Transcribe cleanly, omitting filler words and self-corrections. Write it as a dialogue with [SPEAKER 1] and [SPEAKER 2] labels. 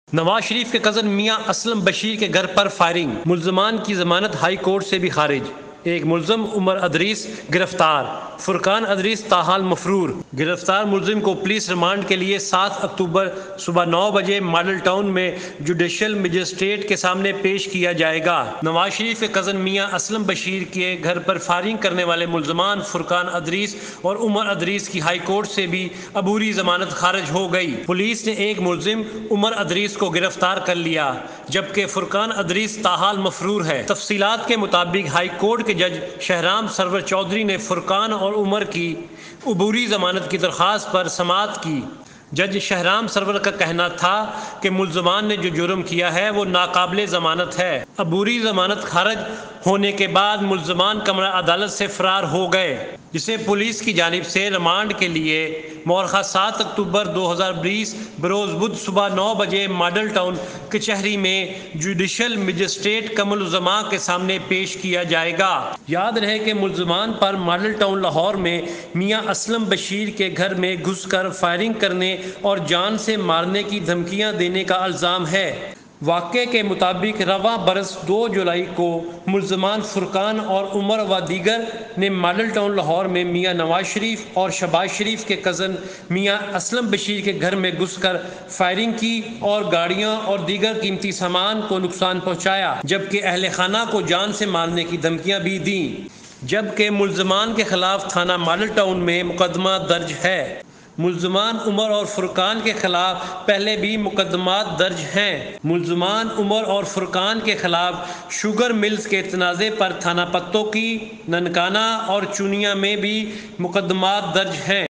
[SPEAKER 1] نواز شریف کے کزن میاں اسلم بشیر کے گھر پر فائرنگ، ملزمان کی ضمانت ہائی کورٹ سے بھی خارج۔ ایک ملزم عمر ادریس گرفتار، فرقان ادریس تاحال مفرور۔ گرفتار ملزم کو پولیس ریمانڈ کے لیے 7 اکتوبر صبح 9 بجے ماڈل ٹاؤن میں جوڈیشل مجسٹریٹ کے سامنے پیش کیا جائے گا۔ نواز شریف کے کزن میاں اسلم بشیر کے گھر پر فائرنگ کرنے والے ملزمان فرقان ادریس اور عمر ادریس کی ہائی کورٹ سے بھی عبوری ضمانت خارج ہو گئی۔ پولیس نے ایک ملزم عمر ادریس کو گرفتار کر لیا، جبکہ فرقان ادریس تاحال مفرور ہے۔ تفصیلات کے مطابق ہائی کورٹ کے جج شہرام سرور چودھری نے فرقان اور عمر کی عبوری ضمانت کی درخواست پر سماعت کی۔ جج شہرام سرور کا کہنا تھا کہ ملزمان نے جو جرم کیا ہے وہ ناقابل ضمانت ہے۔ عبوری ضمانت خارج ہونے کے بعد ملزمان کمرہ عدالت سے فرار ہو گئے، جسے پولیس کی جانب سے ریمانڈ کے لیے مورخہ 7 اکتوبر 2020 بروز بدھ صبح 9 بجے ماڈل ٹاؤن کچہری میں جوڈیشل مجسٹریٹ کا ملزماں کے سامنے پیش کیا جائے گا۔ یاد رہے کہ ملزمان پر ماڈل ٹاؤن لاہور میں میاں اسلم بشیر کے گھر میں گھس کر فائرنگ کرنے اور جان سے مارنے کی دھمکیاں دینے کا الزام ہے۔ واقعے کے مطابق رواں برس 2 جولائی کو ملزمان فرقان اور عمر و دیگر نے ماڈل ٹاؤن لاہور میں میاں نواز شریف اور شہباز شریف کے کزن میاں اسلم بشیر کے گھر میں گھس کر فائرنگ کی اور گاڑیاں اور دیگر قیمتی سامان کو نقصان پہنچایا، جبکہ اہل خانہ کو جان سے مارنے کی دھمکیاں بھی دیں۔ جبکہ ملزمان کے خلاف تھانہ ماڈل ٹاؤن میں مقدمہ درج ہے۔ ملزمان عمر اور فرقان کے خلاف پہلے بھی مقدمات درج ہیں۔ ملزمان عمر اور فرقان کے خلاف شوگر ملز کے تنازع پر تھانہ پتوکی، ننکانہ اور چونیا میں بھی مقدمات درج ہیں۔